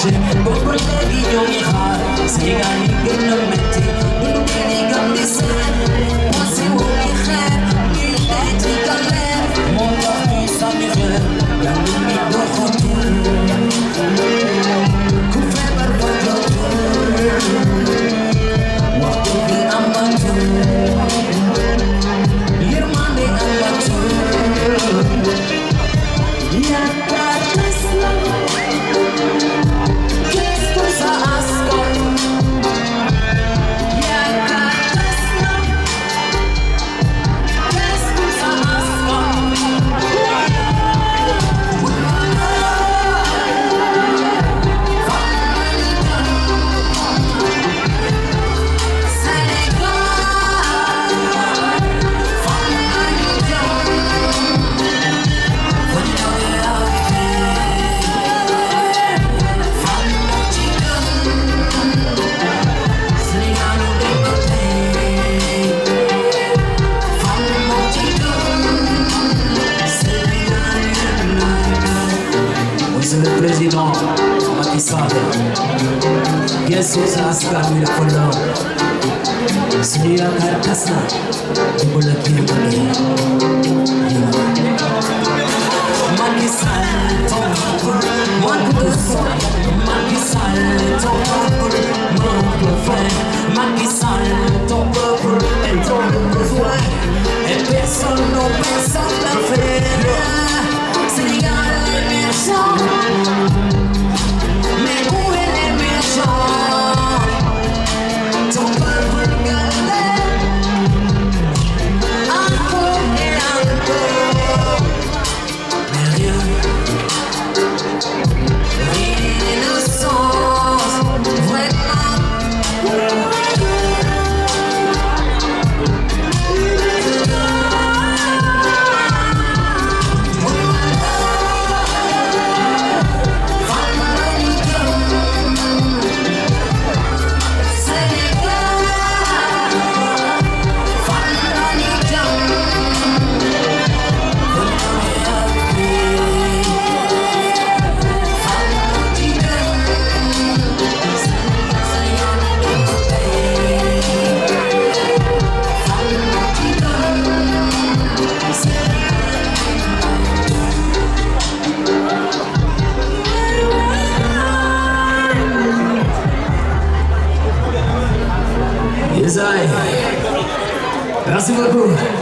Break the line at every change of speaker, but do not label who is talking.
mélanger. Beaucoup de vignons miracles, sénégalais que le métier. Nous bénis comme des scènes, moi c'est où les rêves, une tête qui galère. Mon corps qui s'améliore, la limite de retour. Coupé par votre retour. Moi qui vais en bateau. Yirmande en bateau. Le président Macky Sall, qu'est-ce que ça se passe le colon? Si la carcasse tu peux le dire. Macky Sall, ton peuple manque de soin. Macky Sall, ton peuple manque de faim. Macky Sall, ton peuple est en besoin. Et personne n'a fait. Sénégal émergent. Mais où est l'émergent? Ton peuple galère. Encore et encore. Mais rien ne sens vraiment. Merci beaucoup.